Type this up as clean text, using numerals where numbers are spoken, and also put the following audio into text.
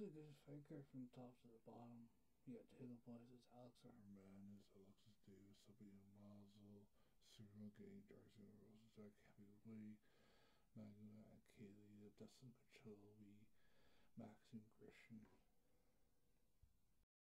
a good fight card from top to the bottom. You got Taylor Boys, it's Alex Armanis, Alexis Davis, Sabina Mazel, Cyril Gay, Darcy Rosenzak, Heavyweight, Magna and Kaylee, Dustin Pachovi, Maxim Grishin,